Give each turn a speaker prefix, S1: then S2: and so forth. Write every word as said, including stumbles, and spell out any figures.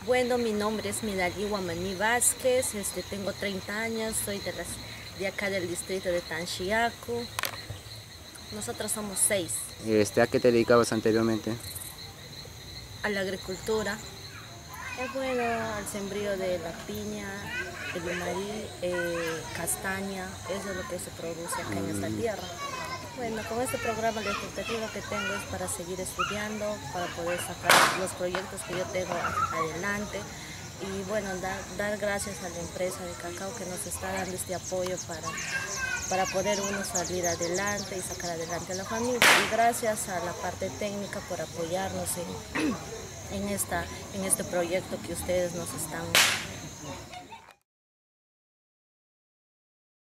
S1: Bueno, mi nombre es Midali Guamaní Vázquez, este, tengo treinta años, soy de, las, de acá del distrito de Tanchiaco. Nosotros somos seis.
S2: Este, ¿a qué te dedicabas anteriormente?
S1: A la agricultura. Es bueno al sembrío de la piña, el limarí, eh, castaña, eso es lo que se produce acá en esta tierra. Bueno, con este programa la expectativa que tengo es para seguir estudiando, para poder sacar los proyectos que yo tengo adelante y bueno, dar, dar gracias a la empresa de cacao que nos está dando este apoyo para, para poder uno salir adelante y sacar adelante a la familia. Y gracias a la parte técnica por apoyarnos en, en, esta, en este proyecto que ustedes nos están